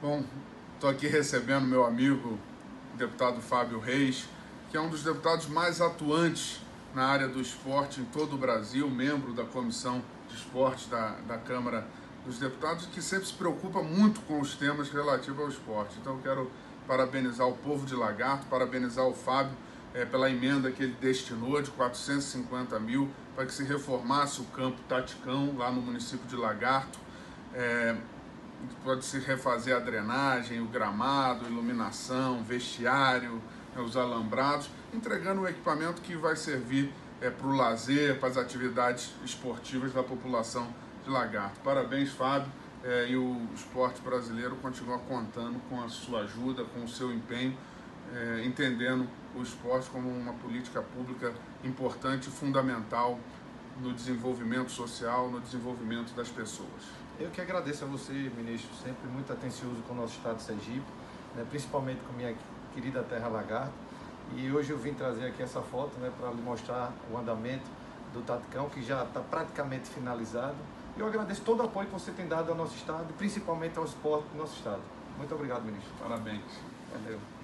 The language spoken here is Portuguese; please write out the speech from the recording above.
Bom, estou aqui recebendo meu amigo, o deputado Fábio Reis, que é um dos deputados mais atuantes na área do esporte em todo o Brasil, membro da Comissão de Esportes da Câmara dos Deputados, que sempre se preocupa muito com os temas relativos ao esporte. Então eu quero parabenizar o povo de Lagarto, parabenizar o Fábio pela emenda que ele destinou de 450 mil para que se reformasse o campo Taticão lá no município de Lagarto. Pode-se refazer a drenagem, o gramado, iluminação, vestiário, os alambrados, entregando um equipamento que vai servir para o lazer, para as atividades esportivas da população de Lagarto. Parabéns, Fábio, e o esporte brasileiro continua contando com a sua ajuda, com o seu empenho, entendendo o esporte como uma política pública importante e fundamental no desenvolvimento social, no desenvolvimento das pessoas. Eu que agradeço a você, ministro, sempre muito atencioso com o nosso estado de Sergipe, principalmente com minha querida terra Lagarto. E hoje eu vim trazer aqui essa foto para lhe mostrar o andamento do Taticão, que já está praticamente finalizado. E eu agradeço todo o apoio que você tem dado ao nosso estado, principalmente ao esporte do nosso estado. Muito obrigado, ministro. Parabéns. Valeu.